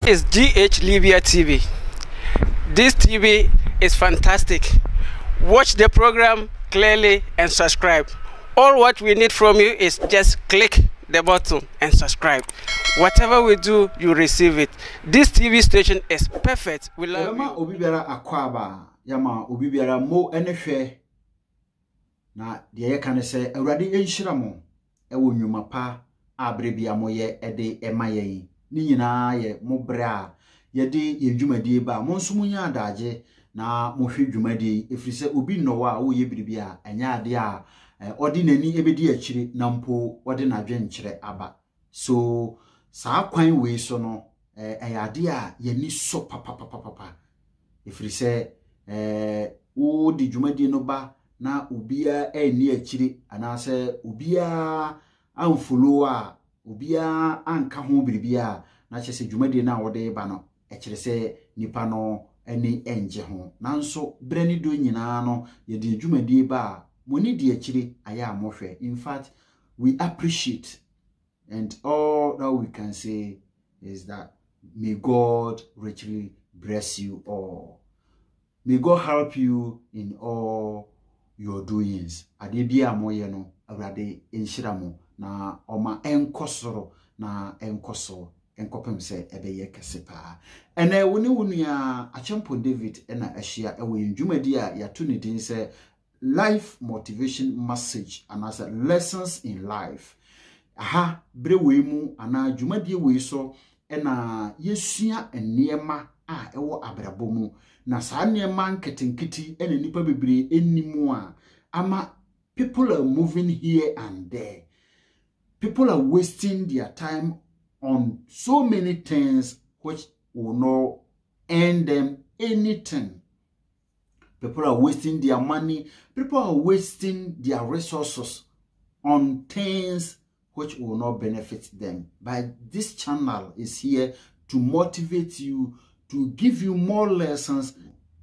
is GH Libya TV. This TV is fantastic. Watch the program clearly and subscribe. All what we need from you is just click the button and subscribe. Whatever we do, you receive it. This TV station is perfect. We love you. Obibiara akwaba yama obibiara mo enehwe na de ye kan se awrade enhyira mo ewo nnwuma pa abrebia mo ye ede emaye ni nyina ye mo bre a ye de ye dwumadi ba mo nso munya adaje na mo hwe dwumadi efiri se obi nnowa wo ye biribia enya ade a odi nani ebedi akire na mpo odi na dwenkyere aba so saa kwan we so no ade a ye ni so papa efiri se wo di dwumadi no ba na ubia eni akire anase ubia amfollow a ubia anka ho biribia na kyese dwumadi na wode ba no ekire se nipa no eni enje ho nanso brani do nyina no ye di dwumadi ba moni di akire aya amohwe. In fact, we appreciate, and all that we can say is that may God richly bless you all. May God help you in all your doings. Adebia moye no awrade enhyiramo na oma enkosoro na enkoso enkopem se ebeye kesepa. Ene woni wonua Achempo David ena ahia ewe ndwumadi a yato ne din se life motivation message and as lessons in life. Aha brewe mu ana dwumadi we so ena yesua enema a ewo abrabo mu na saa nneema nketenketi ene nipa bebre enimu a ama people are moving here and there. People are wasting their time on so many things which will not earn them anything. People are wasting their money. People are wasting their resources on things which will not benefit them. But this channel is here to motivate you, to give you more lessons.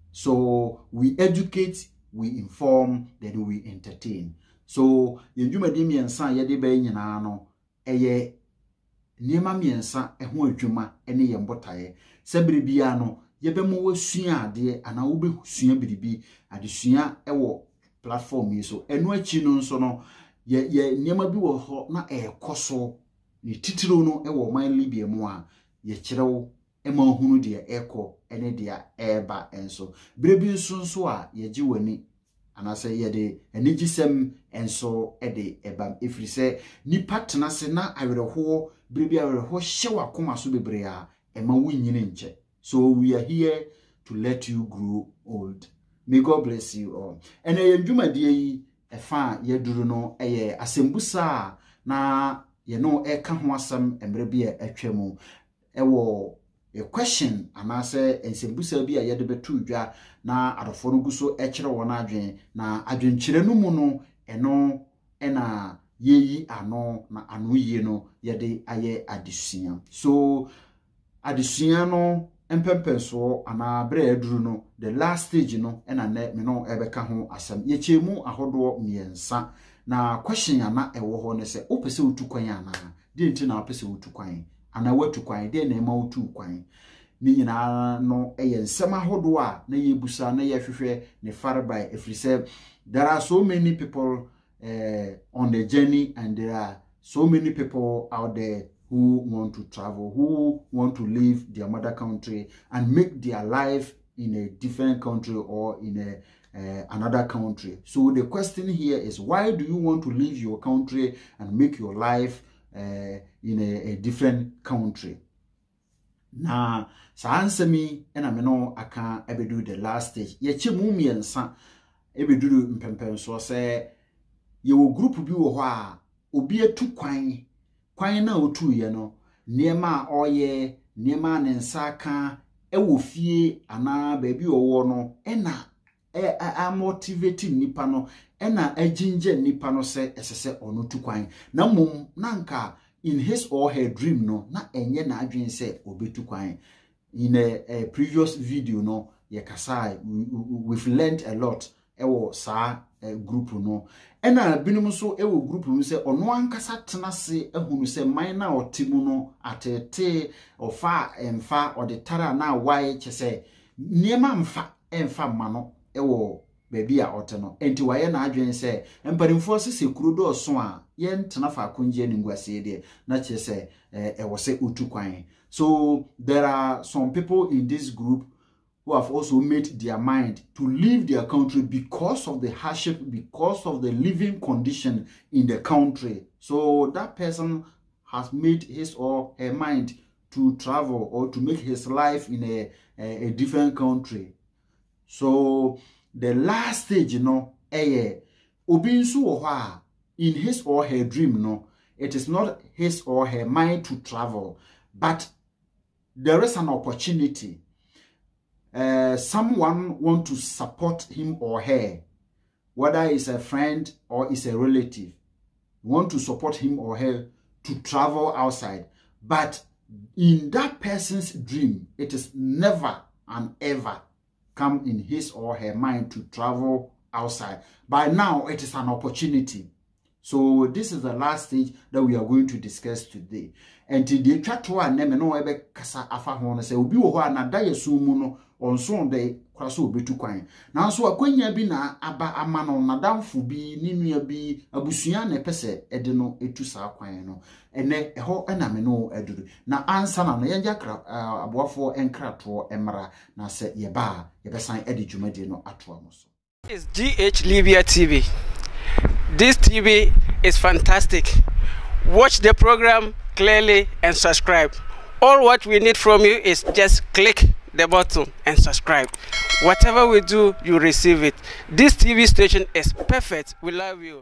So we educate, we inform, then we entertain. So yendwumadi miensa yede be nyina no eye niema miensa eho adwuma ene ye mbotaye sebere bia no yebe mo wasua ade ana wo be sua biribi adesua ewo platform yi so enu achi no nso no ye niema bi wo ho na ekoso ni titiro no ewo man Libya mu a ye kirewo ema hunu de eko ene de eba enso brebi nso a ye gi wani anase ye de enigisem enso ede eba efiri se ni partner se na awerho brebi awerho hyewa koma so bebre a ema wunyine nche. So we are here to let you grow old. May God bless you all. And ndwumadi yi efa yeduru no eye asembusa na ye no eka ho asem emre bi atwam ewo a question anase ensembusa bi a yede betu dwa na adofo no guso ekire wona adwen na adwenkyire no mu no eno ena yeyi ano na ano yie no yede aye adesua. So adesua no empempenso ana bre aduru no the last stage no ena ne me no ebeka ho asem ye chemu ahodo miensa na question ana ewo ho ne se opese utukwan ana de nti na opese utukwan ana watukwan de na ema utukwan ni nyina no eye nsem ahodo a na ye busa na ye hwehwe ne farbai efrise there are so many people on the journey and there are so many people out there who want to travel, who want to leave their mother country and make their life in a different country or in another country. So the question here is, why do you want to leave your country and make your life in a different country? Now, so answer me, and I know I can ever do the last stage. Ye chimumi and san ever do mpempen so say you group bi wo ha obi atu kwan kwan na otu ye no niema oye niema ne nsaka ewo fie ana ba bi owo no ena a motivate nipa no ena aginje nipa no se esese ono tu kwan na mom nanka in his or her dream no na enye na adwen se obetu kwan. In a previous video no ye kasai we've learned a lot ewo saa group no ena binum so ewo group no se ono ankasa tenase ehunu se man na otimu no atete ofa emfa odetara na wai chese niema mfa emfa mano ewo baby a ote enti waye na adwen se empanimfo sese kuro do so a ye ntena fa akonje ni ngwase de na chese ewo se utukwan. So there are some people in this group who have also made their mind to leave their country because of the hardship, because of the living condition in the country. So that person has made his or her mind to travel or to make his life in a different country. So the last stage, obinsu in his or her dream, it is not his or her mind to travel, but there is an opportunity. Someone want to support him or her, whether it's a friend or it's a relative, want to support him or her to travel outside. But in that person's dream, it is never and ever come in his or her mind to travel outside. By now, it is an opportunity. So this is the last stage that we are going to discuss today. And the chatwa name no ebe kasa afa ho say obi wo ho anada yesu mu no onso de kwaso obetu kwan. Na so akwanya bi na aba ama no nadamfo bi ninua bi abusua na pese ede no etu sa kwan no. Ene eho na me no eduru. Na ansa na no yenja aboafo enkrato emra na se yeba yebesan ede dwumade no atoa mo so. It's GH Libya TV. This TV is fantastic. Watch the program clearly and subscribe. All what we need from you is just click the button and subscribe. Whatever we do, you receive it. This TV station is perfect. We love you.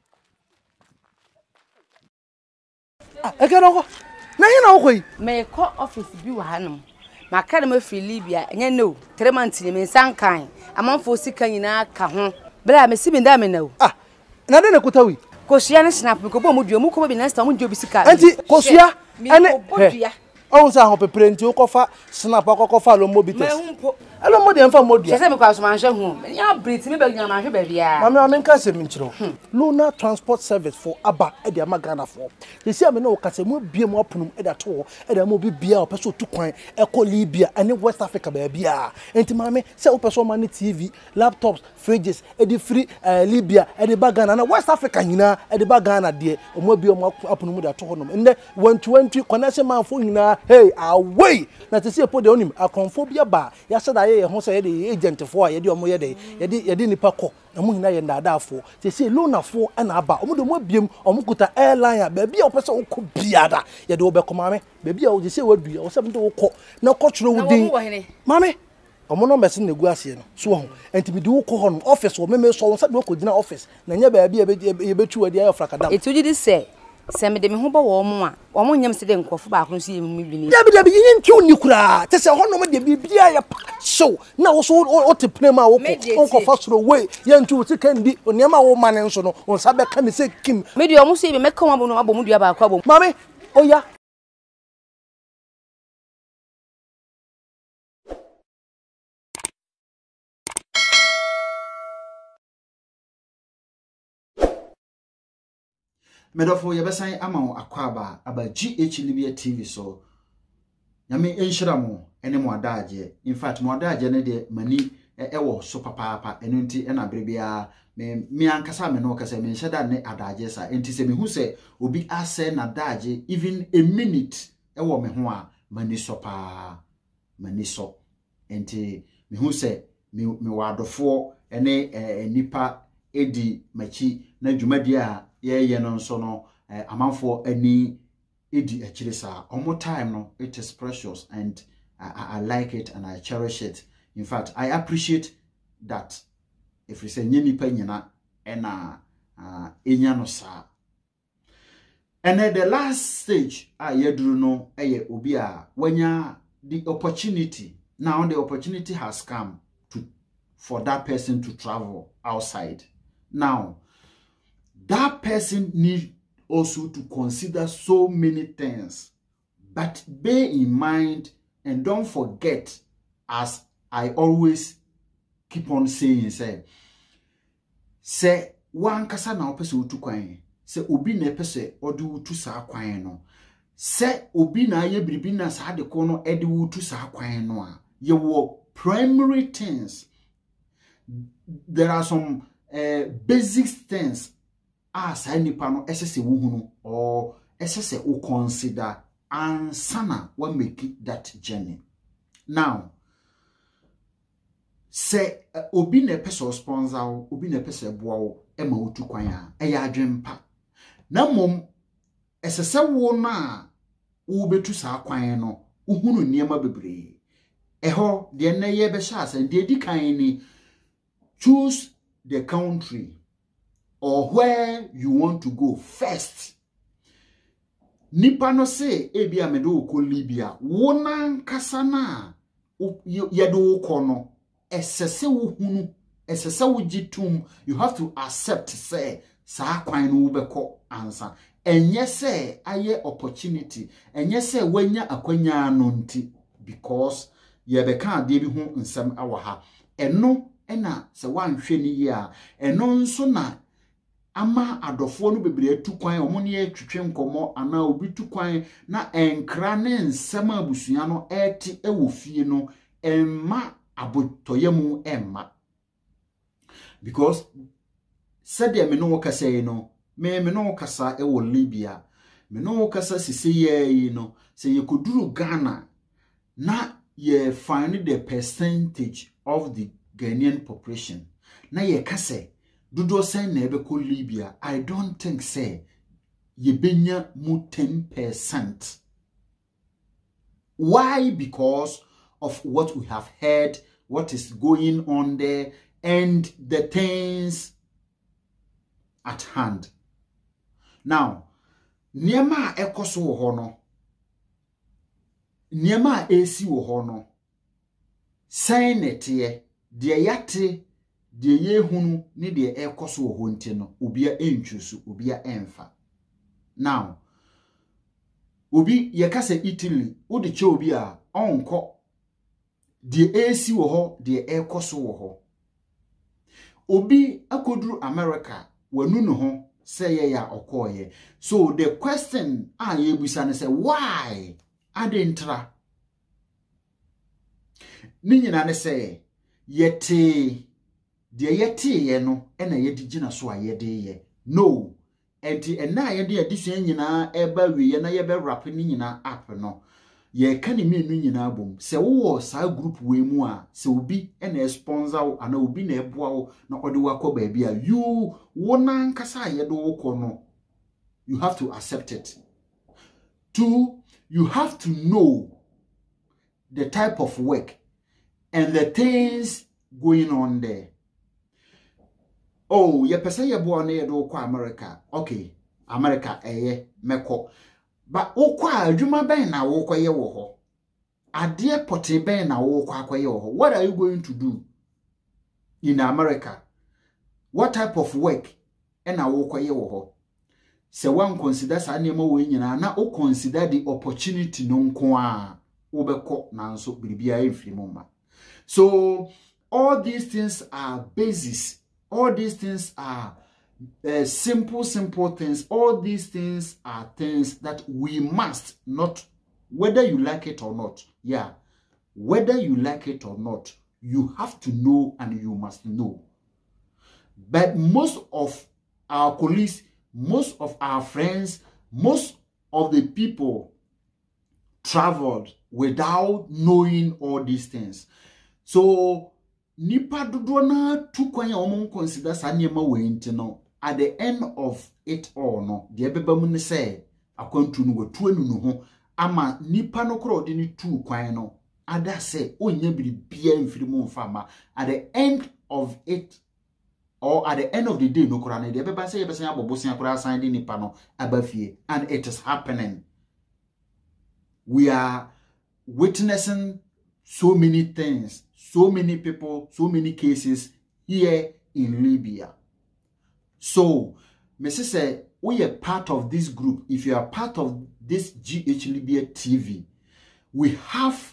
May call office be Hanum. My academy free Libya, and you know, 3 months in Sankai. A month for sick and Kahon. But I'm a sipping damn now. Na dena kutawi Kosia snap ko bo mudu mu ko bi next time njo bi sika anti kosia ene on sa ho pepere nti ukofa snap akokofa lo mobites me humpo alo modi emfa modua se me kwa so man hwe hu ya brit me ba nya man hwe ba bia mama ame nka se minchiro Luna transport service for aba e de amagana for ye sia me na o kase mu bie mu apunum e da to e da mo bi bia o peso tukwan e ko Libya ene West Africa ba bia enti mama se o peso man TV laptops fridges e di free Libya e de bagana na West Africa nyina e de bagana de o mo bi o mo apunum da to honom ende 120 connection man fo nyina hey away na te se po de onim akonfobia ba ya se da ye ho se ye de agent fo a ye de o mo ye de ye de nipa ko na mo nyina ye ndadafo te se Luna fo na aba o mo de mo biem o mo kuta airline ba bia o pese o ko biada ye de o be ko mame ba bia o de se wadu o se mde o ko na ko tro wudin mame omo no mesi na egu ase no so ho enti bi de wo ko ho no office o meme so won se de ko gina office na nya ba bia ye betu wadi ayo frakadam etuji di se se me de me ho ba wo mo a wo mo nyam se de nkofo ba ko so ye mu bi ni dabi yin nti oni kura te se ho no me de bibia ya show na wo so o te pnema wo ko fa soro we ye nti wo ti kan di oniama wo mane nso no on sa be ka ne se kim me de o mo so ye me ka mo abo no abo mu dua ba ko abo mame oya Medofo yebesan ama akwaba aba GH Libya TV so nyame enhira mo ene mo adaje in fact mo adaje ne de mani ewo so papa eno nti ena brebia me ankasa me no kasa me nheda ne adaje sa enti se me hu se obi ase na adaje even a minute ewo me ho a mani so pa mani so enti me hu se me wadofo ene nipa edi machi na dwumadi a ye no nso no amanfo ani edi akire sa omo time no it is precious and I like it and I cherish it. In fact, I appreciate that if we say nipa nyina ena enya no sa. And at the last stage yeduru no eye obi a wanya the opportunity. Now the opportunity has come for that person to travel outside. Now that person needs also to consider so many things, but bear in mind and don't forget, as I always keep on saying, say, se wan kasa na opese utu kwan se obi na epese ode utu saa kwan no se obi na aye biribi na saa de ko no ede utu saa kwan no a ye wo primary things. There are some basic things as nipa no esese wo hunu or esese wo consider ansana what make that journey. Now se obi na pese sponsor wo, obi na pese boa wo ema otu kwan a eya adwempa na mom esese wo na wo betu saa kwan no uhunu niema bebre eho de na ye be sha ase de di kan ni choose the country or where you want to go first. Nipa no say ebi amedo ko Libya wona nkasa na yedo ko no esese wo hunu esese wo gitum you have to accept say saa kwan no wo beko ansa enye say aye opportunity enye say wanya akwanya no nti because ye beka ade bi ho nsem awaha eno ena se wanhwe ni ye a eno nso na ama adofo no bebre atu kwan omo ne atwetwe nkomo ana obi tu kwan na enkra ne nsem abusua no eti ewofie no emma abotoyemu emma because said me no kasa yi no me no kasa ewo Libya me no kasa sisi ye yi no se ye koduru Ghana na ye find the percentage of the Ghanaian population na ye kase dudo say na ebe ko Libya I don't think say ye benya mu 10%. Why? Because of what we have heard, what is going on there and the things at hand. Now niema ekoso wo ho no niema esi wo ho no sainete de yate de ye hunu ni de ekoso wo ho nti no obia entwusu obia emfa. Now obi ye kase Italy wo de che obi a onko de esi wo ho de ekoso wo ho obi akoduru America wanu no ho say ya okoye. So the question ye busa ne say why adentra ni nyina ne say yete de yete ye no ena ye digina so ayede ye no enti ena ye de adisua nyina eba wiye na ye be rap ni nyina app no ye ka ni menu nyina bom se wo sa group we mu a se obi ena sponsor wo ana obi na eboa wo na ode wo akọ ba bia you wona nkasa ye do wo no you have to accept it. 2, you have to know the type of work and the things going on there. Oh, ye pese ye boa na ye do ko America. Okay, America meko. But okwa adwuma ben na wo koye wo ho. Ade pote ben na wo kwa koye wo ho. What are you going to do in America? What type of work na wo koye wo ho? Se one consider sa nemo we nyina na o consider the opportunity no nko a wo beko na nso biribia emfiri moma. So all these things are basis. All these things are simple things. All these things are things that we must not, whether you like it or not. Yeah, whether you like it or not, you have to know and you must know. But most of our colleagues, most of our friends, most of the people traveled without knowing all these things. So nipa dodo na tu kwan ya omon consider sa niema we nti no at the end of it all no de beba mu ne say akwantu no watu anu no ho ama nipa no kro de ni tu kwan no ada say onya biribia mfiri mu mfama at the end of it or at the end of the day no kra na de beba say yebesa abobosia kra san de nipa no abafie, and it is happening. We are witnessing so many things, so many people, so many cases here in Libya. So, Mrs. say, we are part of this group. If you are part of this GH Libya TV, we have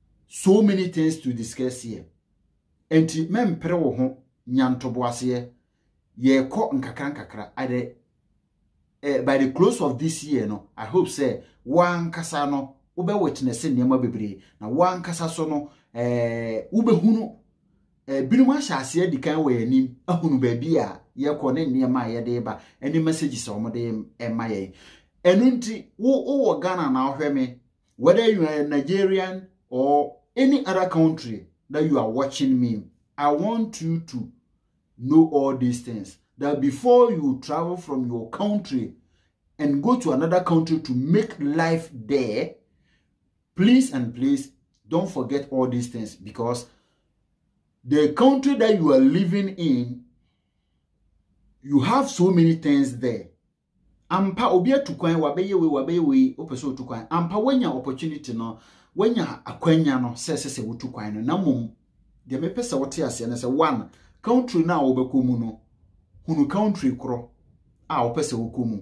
so many things to discuss here. And mem prewo ho nyantoboase ye ko nkakra by the close of this year no I hope say wan kasa no ube witness niema bebre na wan kasa so no ube hunu binum ahyase adikan we anim ahunu ba bia ye ko ne niema ye de ba any messages o mo de ema ye enunti wo Ghana na ohweme whether you are a Nigerian or any other country that you are watching me, I want you to know all these things. That before you travel from your country and go to another country to make life there, please and please don't forget all these things, because the country that you are living in, you have so many things there. Ampa obia tukwan wabeye we opeso tukwan ampa wanya opportunity no wanya akwanya no se wutukwan no namum de me pese wote ase na se one country na obekomu no hunu country kro a opese wokomu.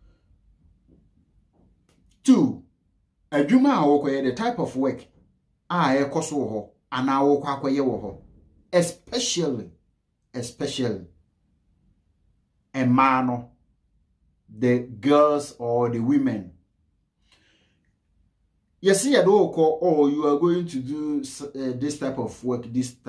Two, adwuma a wokoye the type of work a ekoso ho ana wokọ akoye wo ho, especially a man, the girls or the women. You see, you are going to do this type of work,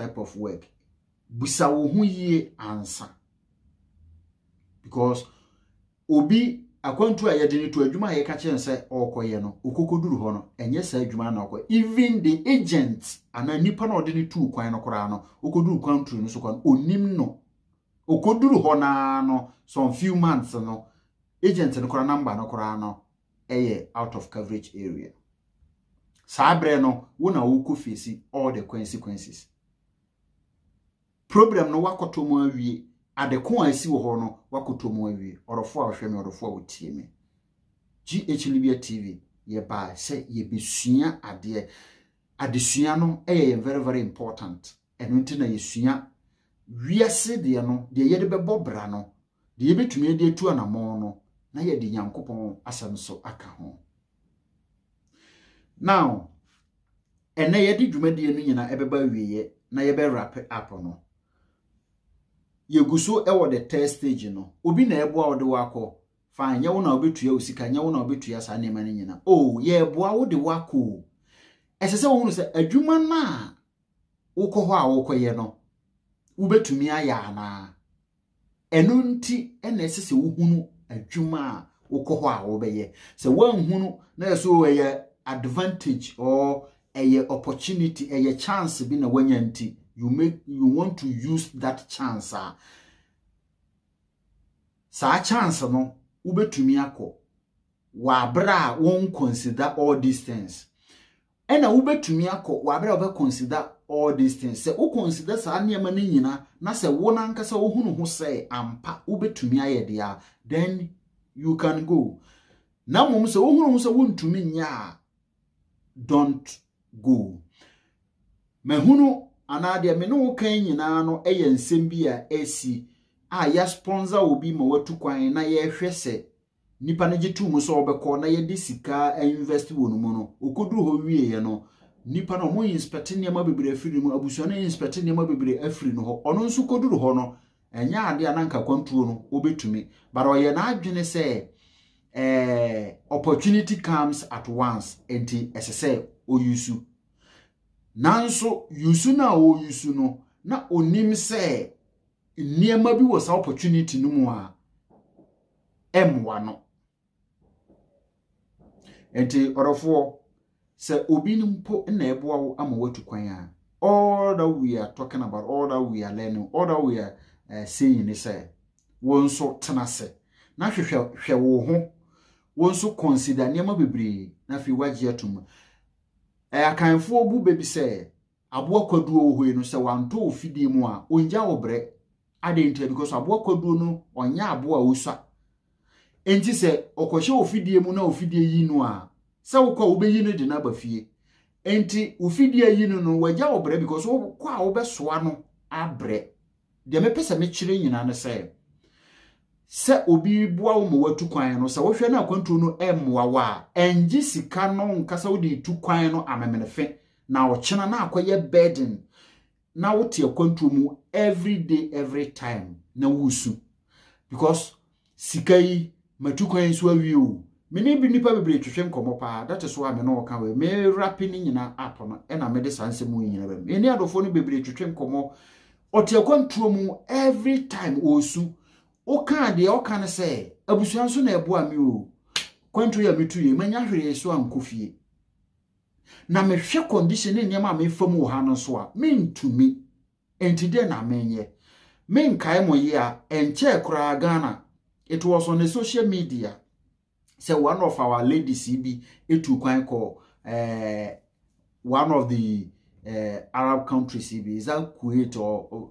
Bisa wo hu ye answer. Because obi akwantu ayede to adwuma ye ka chen se okoye no okokoduru ho no enye sa adwuma na okoye. Even the agents ana nipa na odeni tu kwan no kora no okoduru kwantu no so kwan onim no okoduru ho na no some few months no agent no kora number no kora no out of coverage area. Sabre no wona wo face all the consequences. Problem no wakotomo awie adeko asi wo ho no wakotomo awie orofo a hweme orofo a wotie me. GH Libya TV ye ba se ye besua ade adesua no very very important. Eno ntina yesua wiase de no de ye de bebo bra no de ye betumi de tu anamo no na ye de Nyankopon asem so aka ho. Now ene ye de dwumade no nyina ebeba wieye na ye be wrap up no ye guso ewo the third stage no obi na ebo a wo de wako fine ye wo na obetua osika nye wo na obetua sa ne mane nyina ye ebo a wo de wako esese wo hunu se adwuma na wokọ ho a wokoye no ubetumi aya na eno nti ena esese wo hunu adwuma a wokọ ho a wo beye se wan hunu na eso ye advantage or a opportunity, a chance be na wanya nti you want to use that chance sa chance no ubetumi akọ wa bra won consider all these things ena ubetumi akọ wa bra obe consider all these things se u consider sa niam na nyina na se wo na nkasa wo hunu ho se ampa ubetumi ayede a then you can go na mum se wo hunu ho se wontumi nya don't go. Mehunu anade me no kan nyina no eye nsem bi a esi a ya sponsor obi ma watu kwan na ye hwese nipa ne gitu mu so obekọ na ye di sika invest wonu mu no okoduru ho wie ye no nipa no mo inspect niam bebre afiri mu abuso na inspect niam bebre afiri no ho ono nso koduru ho no enya ade ananka kwantuo no obetumi but oye na adwene se opportunity comes at once enti esese oyusu nanso yusu na oyusu no na onim se niema bi wo sa opportunity no mu a emwa no enti orofo se obi nimpo na eboa wo ama watu kwan a all that we are talking about, all that we are learning, all that we are saying is won so tenase na hwehwe wo ho won so consider niema bebre na fi waje atum akanfo obu bebi se aboa kwaduo wo no se wanto ofidie mu a onja obre adenta because aboa kwaduo no onya aboa osa enti se okohye ofidie mu na ofidie yi no a se wo kwa obeyi no de na bafie enti ofidie yi no waja obre because wo kwa obesoa no abre de mepese me kire nyina ne se obi bua wo mo watu kwan no se wo hwe na akwantu no emwa wa enji sika no nkasa wo de tu kwan no amemenefe na wo chena na akoye burden na wo tie akwantu mu every day every time na wusu because sikai matukwan so awiu mene bi nipa bebre twetwem komo pa that is why me no ka we me rapping nyina app no e na me de sanse mu nyina ba eni adofo no bebre twetwem komo ote akwantuo mu every time osu o ka de o ka ne say abusuan so na ebo ami o kwantu ya metu ye manya hwere so ankofie na me hwe condition ni ma me fam wo ha no so a me ntumi entide na menye me nkae mo ye a enche kura Ghana. It was on the social media. So one of our ladies CB etu kwan ko one of the Arab countries CB is that Kuwait or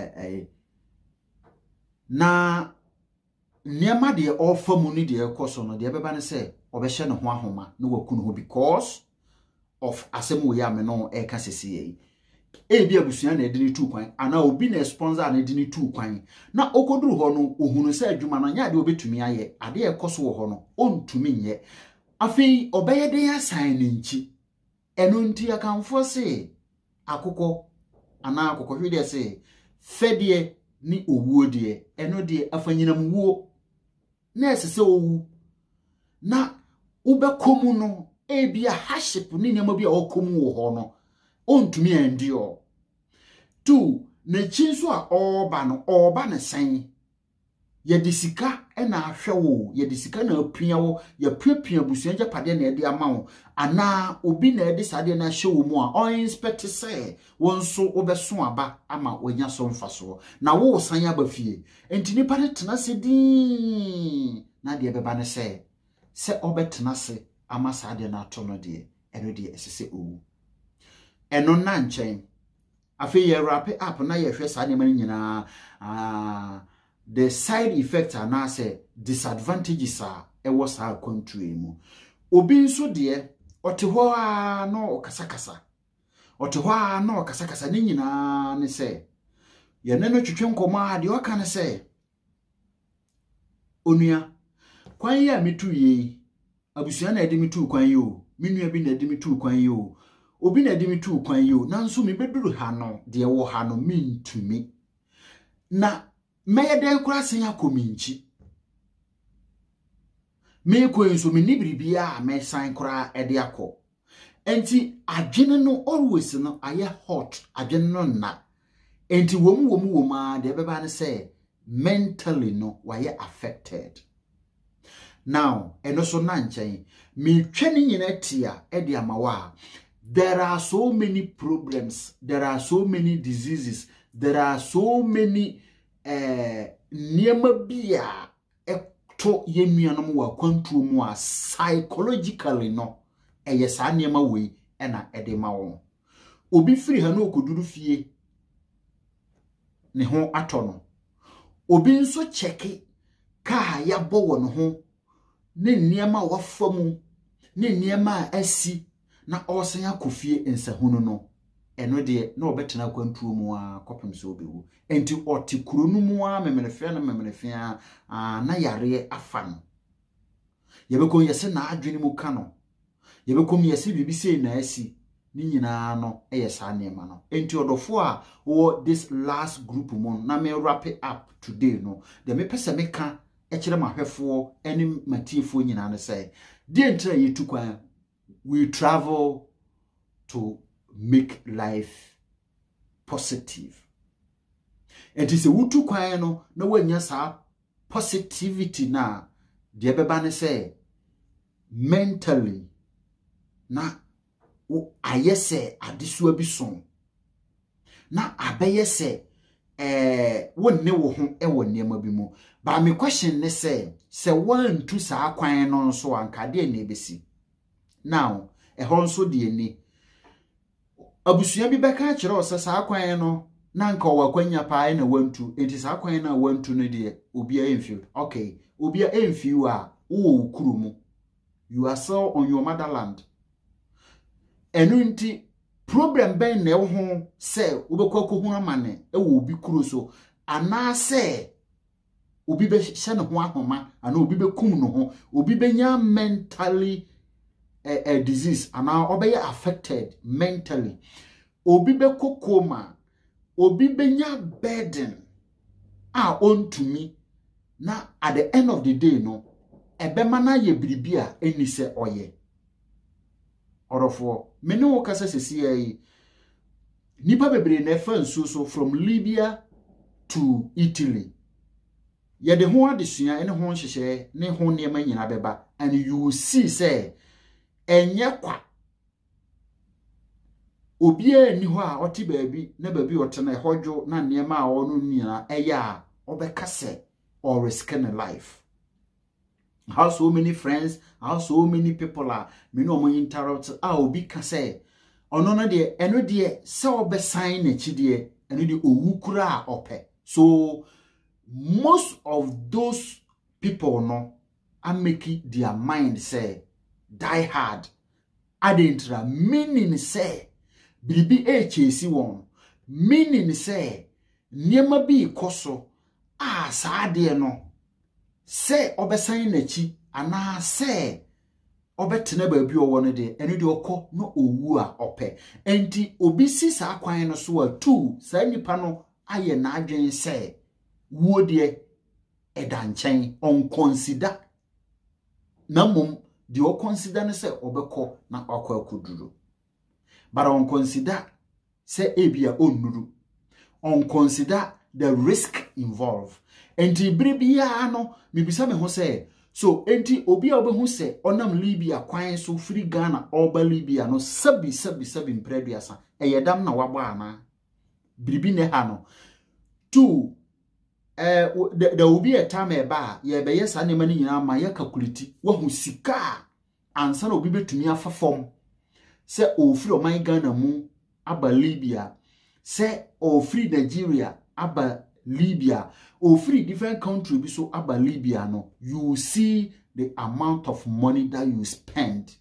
na niema de offer money de ekoso no de beba ne say obehye ne ho ahoma no wakunu ho because of asemu ya me no e ka sesiye ebi abusua na edini tu kwan ana obi na sponsor na edini tu kwan na okoduru ho no ohunu se adwuma no nya de obetumi aye ade ekoso wo ho no ontumi nye afei obeye de ya san ne nchi eno nti akanfo se akokọ ana akokọ hwede se fedie ni owuo de eno de afanyinam wuo na esese owu na ubekomu no ebia haship ni nyama bia okomu wo ho no ontumi andio tu na chinso a oba ne san ye disika na ahwe wo ye disika na apia wo ye piapia busuanja pade na ede ama wo ana obi na ede sade na hye wo mu a o inspect say wonso obeso aba ama wonya so mfaso na wo san aba fie enti nipa ne tena se din na de beba ne se obetena se ama sade na to no de eno de esese owu eno na nchen afi ye wrap up na ye hwe sade man nyina the side effects are na say disadvantages are e was our country mu obi nso de oteho a no okasakasa oteho a no okasakasa ni nyina ne say ye ne no twetwe nkoma de oka ne say onua kwan ya mitu ye abusua na edi mitu kwan yo menua bi na edi mitu kwan yo obi na edi mitu kwan yo nanso me beduru ha no de wo ha no mintumi na meyeden kura sen akominchi me ko enso me nibiribia me san kura ede akọ enti adwene no always no aye hot adwene no na enti wom a de beba ne say mentally no why affected now eno so na nchen me twani nyina tia ede amawa there are so many problems, there are so many diseases, there are so many niema bia ekto yenuanom wa kwantuo mu a psychologically no sa niema we na edema wo obi firi ha no okoduru fie ne ho ato no obi nso cheki ka ya bo wo no ho ne niema wafamu ne niema asi na osan akofie ensahunu no eno de na obetena kwantuo mu a kopem so obewu enti oti kuronu mu a memenefia na yare afa no yebekon yese na adwene mu ka no yebekon yese bibise na asi ni nyina no sa nema no enti odofo a wo this last group mu na me wrap it up today no de me pese me ka kire mahwefo eni matiefo nyina no say de entra yetu kwan we travel to make life positive. And it's a wutu kwan no na wanya sa positivity na de beba ne say mentally na ayese adisua bi son na abeyese wonne wo ho wonne ma bi mu ba me question ne say one to sa kwan no so anka de na ebesi now honso de ni abusua bi beka kire o sa kwan no na nka wakwanya paa na wantu enti sa kwan na wantu no de obi a emfield okay obi a emfield a wo ukuru mu you are still on your motherland enu nti problem ben na ho se obekwa ko hu amane wo obi kuro so ana se obi be hye ne ho ahoma ana obi be kum no ho obi benya mentally a disease ana obey affected mentally obi be kokoma obi benya burden a ontumi na at the end of the day no ebema na ye biribia eni se oye orofo me ne wo kasa sesi yi nipa bebre na fa nsuo so from Libya to Italy ye de ho adesua ene ho nhyehyɛ ne ho niema nyina beba and you will see say enye kwa obia ni ho a ɔte baabi na baabi ɔte na ɛhodwo na niema a ɔno nyina ɛyɛ a ɔbɛka sɛ or risking a life. How so many friends, how so many people are me no mo interrupt obi ka say ono no de eno de se obe sign na chi de eno de owu kura ope. So most of those people no are making their mind say die hard adentra meaning say bibi chesi won meaning say niema bi koso saade no se obesan na chi ana se obetena baabi owo no de eno de okọ no owu a ope enti obi si sa kwan no so a tu sa nipa no aye na adwen se wuo de edanchen on consider na mum de o consider ne se obekọ na akọ akuduru but on consider se ebia onuru on consider the risk involved. Enti bribia no mibisa me ho say so enti obi a obehu say onam Libya kwan so free Ghana oba Libya no sabi mpreduasa eyedam na wabo ana bribi ne ha no two there will be a time eba ye be yes anema ni nyina ma ya calculate wahu sika ansa na obi betumi afafom se o free o man Ghana mu aba Libya se o free Nigeria aba Libya or free different country be so aba Libya no you will see the amount of money that you spend.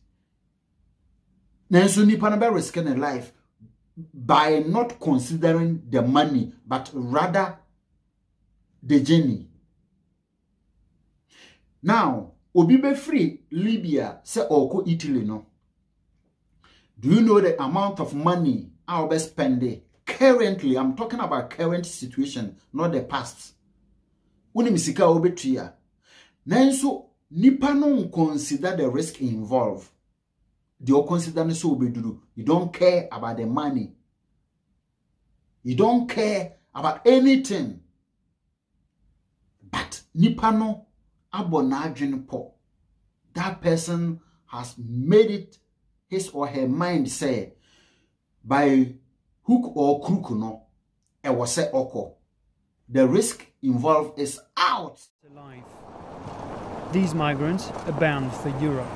Nanso nipa na be risking a life by not considering the money but rather the journey. Now obi be free Libya say oko Italy no. Do you know the amount of money I will be spending? Currently, I'm talking about current situation, not the past. Uni misika obetuya. Nanso nipa no consider the risk involved. They all consider ne so obeduru. You don't care about the money. You don't care about anything. But nipa no abonadwin po. That person has made it his or her mind say by hook or crook no, it was say oko. The risk involved is out. Alive. These migrants are bound for Europe.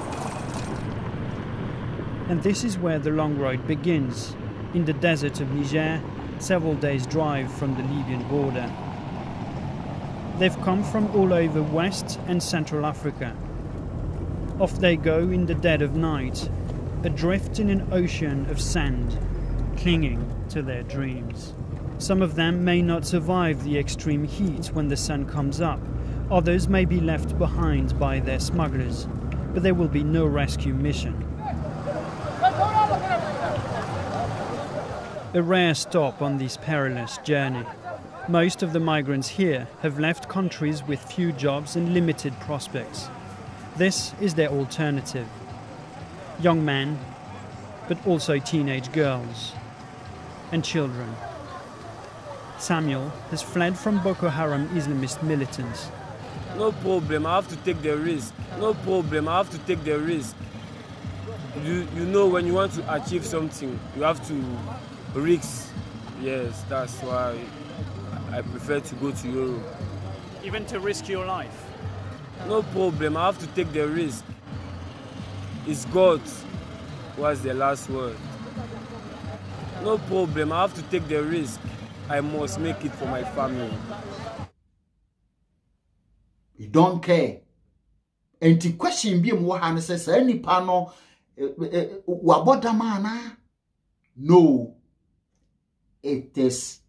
And this is where the long road begins, in the desert of Niger, several days' drive from the Libyan border. They've come from all over West and Central Africa. Off they go in the dead of night, adrift in an ocean of sand, clinging to their dreams. Some of them may not survive the extreme heat when the sun comes up. Others may be left behind by their smugglers, but there will be no rescue mission. A rare stop on this perilous journey. Most of the migrants here have left countries with few jobs and limited prospects. This is their alternative. Young men, but also teenage girls and children. Samuel has fled from Boko Haram Islamist militants. No problem, I have to take the risk. No problem, I have to take the risk. You know, when you want to achieve something, you have to risk. Yes, that's why I prefer to go to Europe. Even to risk your life? No problem, I have to take the risk. It's God who has the last word. No problem, I have to take the risk. I must make it for my family. You don't care. And the question be more says any panel wabodamana. No. It is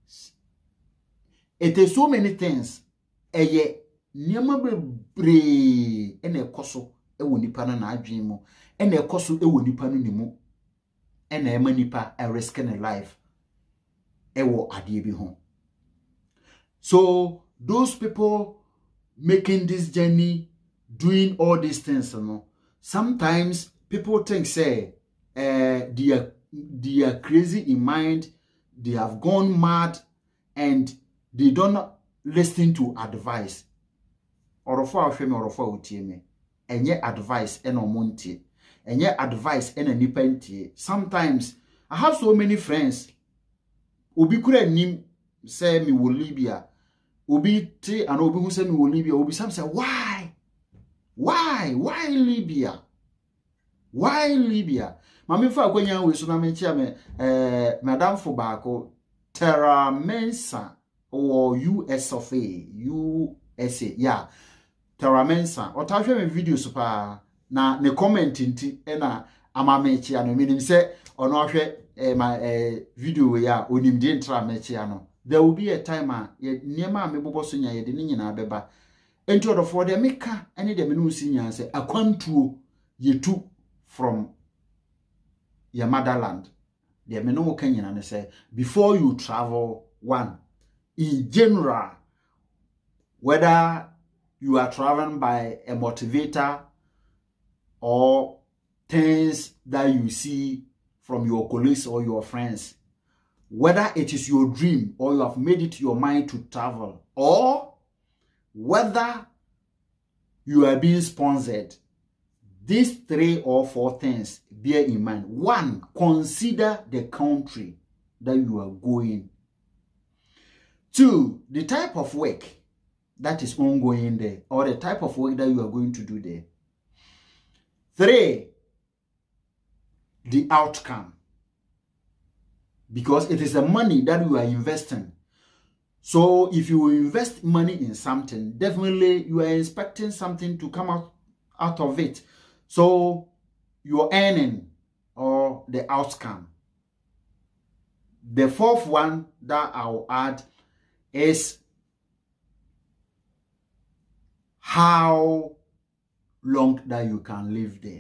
so many things. Eye niema bebre ene ekoso ewo nipa na adwen mu ene ekoso ewo nipa no nimu ene ema nipa a risk in life ewo ade bi ho. So those people making this journey, doing all these things, you know, sometimes people think, say, they are crazy in mind, they have gone mad, and they don't listen to advice. Orofa ofeme orofa otieme. Enye advice eno montie. Enye advice ena nipentie. Sometimes I have so many friends. Obi kure nim say me wo Libya. Obi te and obi who say me wo Libya. Obi some say why? Why Libya? Why Libya? Mami fa kwenya we so na me chia me madam fo baako Terra Mensa or USA, yeah. Terra Mensa. Or touch me video super na ne comment inti ena ama mechi ano meaning say or no my video we ya onim de intra mechi ano. There will be a time ye niema me bobo so nya ye de ni nyina beba. Enti order for the meka any de me no si nya say akwantuo ye tu from your motherland. The me no can nyina say before you travel, one in general, whether you are traveling by a motivator or things that you see from your colleagues or your friends, whether it is your dream or you have made it your mind to travel, or whether you are being sponsored, these 3 or 4 things bear in mind. One, consider the country that you are going. 2, the type of work that is ongoing there, or the type of work that you are going to do there. 3, the outcome, because it is the money that you are investing. So if you invest money in something, definitely you are expecting something to come out of it. So your earning or the outcome. The 4th one that I'll add is how long that you can live there.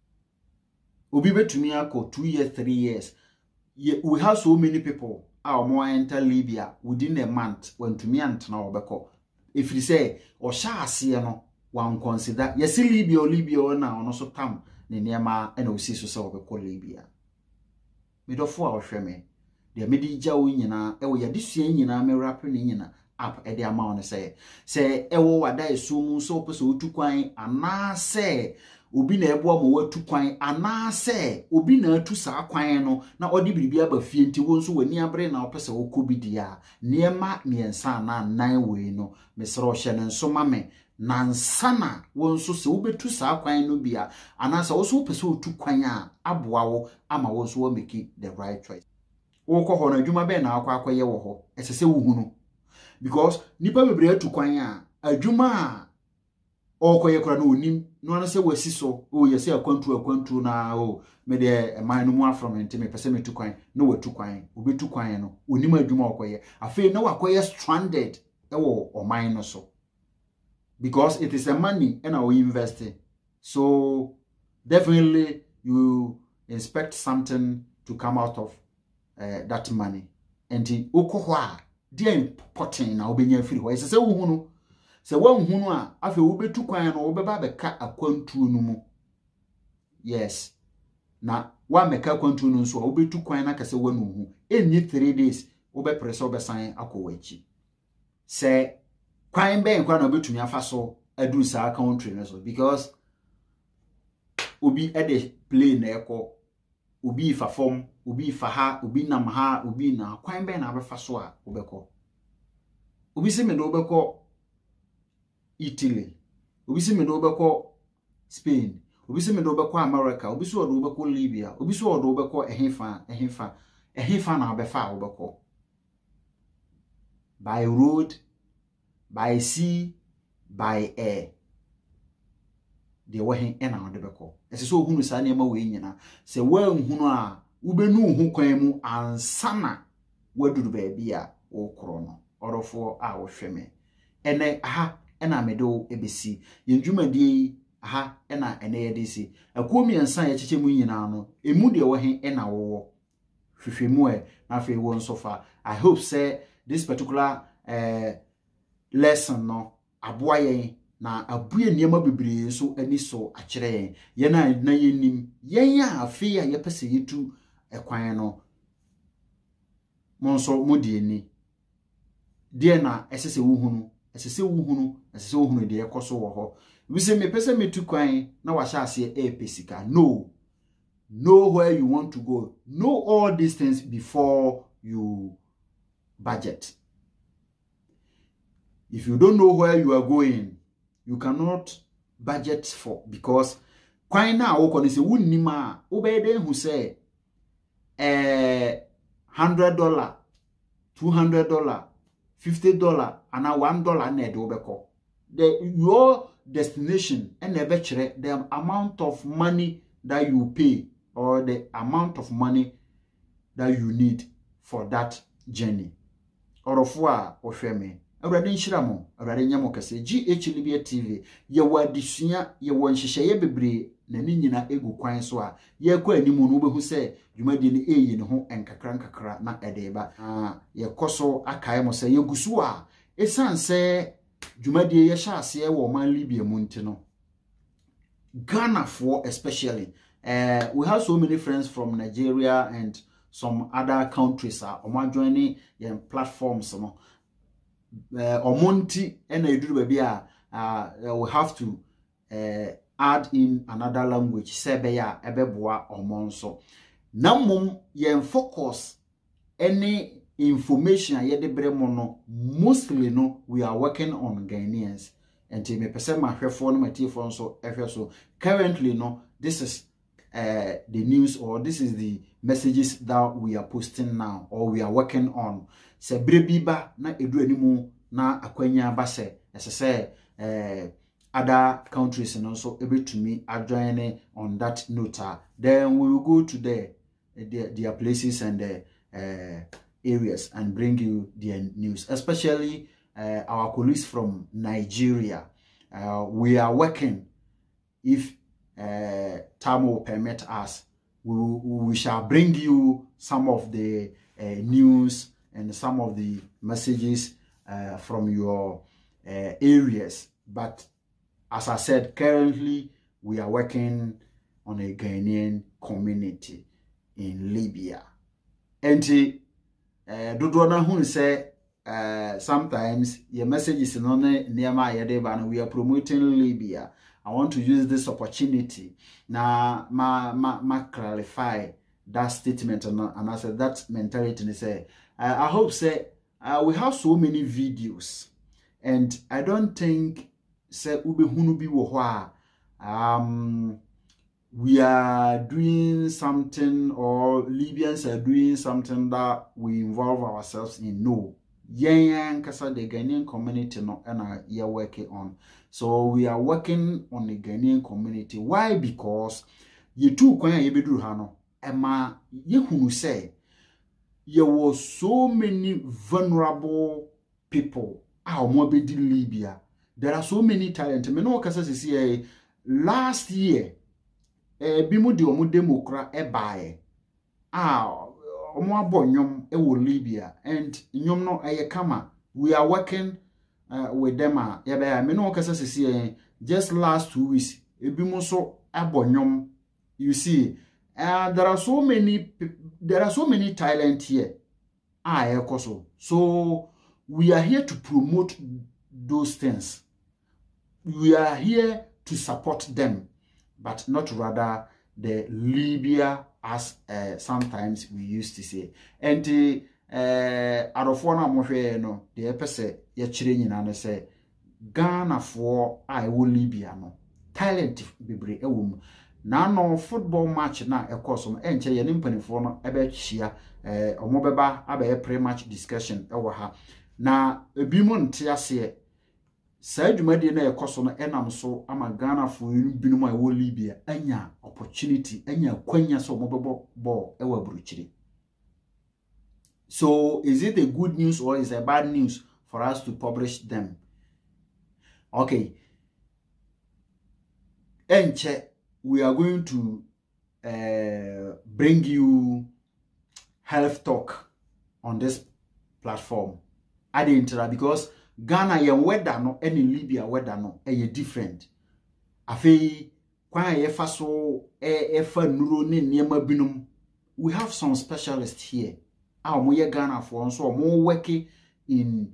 Obibe to me ako 2 years, 3 years. We have so many people our more enter Libya within a month when to me and now beko. If you say or shall see no one consider yes Libya now also come near ma and see so beko Libya. Me do for our sheme. The medija winyina e wo ya desua nyina me rap ni nyina up e de amount say e wo wada esumu so pese otukwan ana say obi na ebo am watu kwan ana say obi na atu saa kwan no na odi biribi aba fie nti wo nso wani abre na opese wo kobidia niema miensa na nan we no mesro hye ne nso mame nansana wo nso se obetu saa kwan no bia ana say wo so pese otu kwan a aboa wo ama wo nso wo make the right choice. Woko ho na adwuma be na akwa ye wo ho esese wo hunu because nipa bebre atu kwan a adwuma a okoye kora na onim no ana se wasi so o yesi akwantu na o me de man no mu afrom enti me pese me tu kwan no watu kwan obetu kwan no onim adwuma okoye afi na wakoye stranded e wo oman no so because it is a money and we invest in. So definitely you expect something to come out of that money. And the okohwa dear important na obenya firi ho ese wo hunu se wo hunu a afi wo betu kwan no wo beba beka akwantu no mu. Yes, na wa meka akwantu no nso wo betu kwan na kase wo no hu enyi 3 days wo be press wo be san akowachi se kwan be nkwa na obetumi afa so adu sa country no so because obi ede plane na eko obi fa form obi fa ha obi nam ha obi na kwan be na abefa so a obeko obi se me do obeko Italy obi se me do obeko Spain obi se me do obeko America obi so do obeko Libya obi so do obeko ehefa na abefa obeko by road, by sea, by air. They were him and on the beko. As so who is any more way, say, well, who are Ubenu who came and sana where do the baby or chrono or 4 hours sheme. And then, aha, and I medo ABC. In Juma day, aha, and I and ADC. A comi and sign a chichimunano, a moody away him and our war. Fifimue, nothing won so far. I hope, say, this particular lesson no aboa yen na abue niema bebre so ani so akire yen na yenim yen a afi a yepese yetu ekwan no monso modie ni de na esese wohunu de ekoso wo ho wise me pese metu kwan na wa sha ase pesika. No, know where you want to go, know all these things before you budget. If you don't know where you are going, you cannot budget for, because kwan na wo ko ni se wonnima wo be den hu say $100, $200, $50 and $1 na de obeko. Your destination and the amount of money that you pay or the amount of money that you need for that journey. Orofwa ohweme awrade nhiramo awrade nyamo kase GH Libya TV ye wadisua ye wonhyehyeye bebre na ni nyina egu kwan so a ye kwa animu no behu se dwumadi ni eyi ne ho enkakra na edeba ye koso akae mo se ye gusu a esanse dwumadi ye hya ase wo man Libya mu ntino Ghana for especially we have so many friends from Nigeria and some other countries are joining platforms no omonti ena eduru ba bia we have to add in another language sebe ya ebeboa omonso namum yen focus any information ye de bremo no mostly no we are working on Ghanaians and me pese ma hwefo no matifo nso ehwe so currently no this is the news, or this is the messages that we are posting now, or we are working on. Se brebiba na edu animu na akwanya base say other countries and also able to me join on that note. Then we will go to their places and areas and bring you their news, especially our colleagues from Nigeria. We are working, if time will permit us, we shall bring you some of the news and some of the messages from your areas. But as I said, currently we are working on a Ghanaian community in Libya. And Dudwana Hun say sometimes your messages in on we are promoting Libya. I want to use this opportunity now ma clarify that statement and I said that mentality and say I hope say we have so many videos and I don't think say ube hunu bi wo ho we are doing something or Libyans are doing something that we involve ourselves in. No. Yen kasa the Ghanaian community no and we are working on. So we are working on the Ghanaian community. Why? Because ye too kwanya ye beduru ha no ema ye hunu say there were so many vulnerable people omo be di Libya. There are so many talent. Me no kasa see last year bimu di omo demokra bae omo abonyom wo Libya and nyom no kama. We are working with them me no kasa see just last 2 weeks ebimu so abonyom. You see there are so many talent here so we are here to promote those things. We are here to support them, but not rather the Libya as sometimes we used to say. And Arofona mohwe no the epese ye chire nyina no say Ghana for wo Libya no talent bebre ewom na no football match na ekoso no enche ye nimpanifo no ebe hia omobeba abaye pre-match discussion ewo ha na ebimu nte ase sa dwumade na ekoso no enam so ama Ghana for binum a wo Libya anya opportunity anya kwanya so omobebo ball ewo aburuchiri. So is it a good news or is it a bad news for us to publish them? Okay. Enche, we are going to bring you health talk on this platform. I didn't because Ghana yen weather no any Libya weather no different. Afei kwa ye fa so fa nuro ne niema binum. We have some specialists here. Mo ye Ghana for so mo working in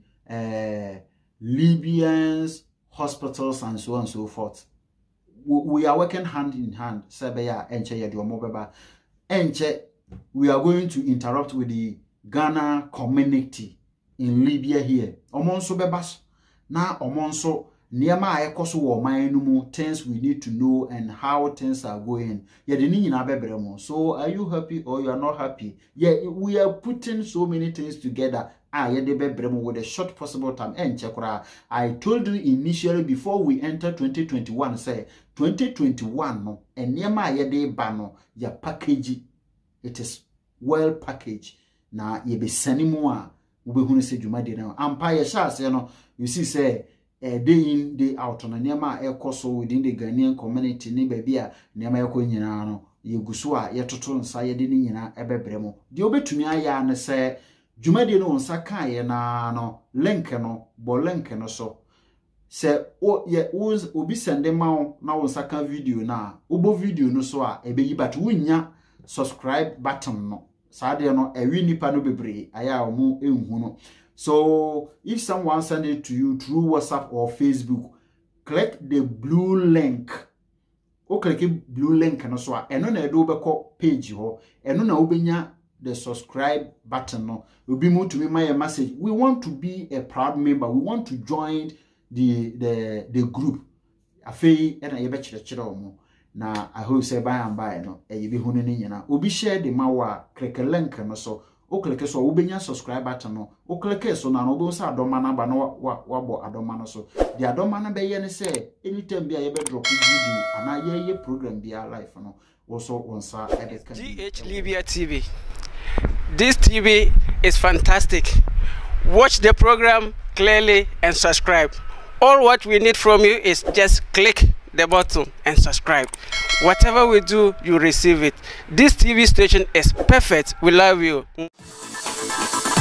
Libyans hospitals and so on and so forth. We are working hand in hand. Sebeya enche ye do mobeba. Enche we are going to interrupt with the Ghana community in Libya here. Omonso bebas na omonso niema ekoso wo man no mu things we need to know and how things are going. Ye de ni nyina bebremo. So are you happy or you are not happy? Yeah, we are putting so many things together. Ye de bebremo with a short possible time. Enche I told you initially before we enter 2021 say 2021 no niema ye de ba no ya package. It is well packaged. Na ye be sanimu a ubehunu se dwumade na ampa ye sha ase no you see say day in day out na niema ekoso within the Ghanaian community ni baabi a niema yeko nyina no ye guso a ye toto nsa ye de ni nyina ebebremo de obetumi aya ne se dwumade no nsa kan ye na no link no bo link no so se o ye obi sende ma na nsa kan video na obo video no so a ebeyi but wunya subscribe button no saade no ewi nipa no bebre aya omo ehunu no. So if someone send it to you through WhatsApp or Facebook, click the blue link. O click blue link no so eno na edo beko page ho eno na obenya the subscribe button no obi mu to me my message. We want to be a proud member. We want to join the group. Afei ena ye be kire omo. Na I hope say by and by no ye be hunu ni nyina obi share the mawa click link no so o click so obenya subscribe button no o click so na no obo say adoma na ba no wabo adoma no so the adoma na be ye ne say anytime bia ye be drop video ana ye program bia live no also onsa edit GH Libya TV. This TV is fantastic. Watch the program clearly and subscribe. All what we need from you is just click the button and subscribe. Whatever we do, you receive it. This TV station is perfect. We love you.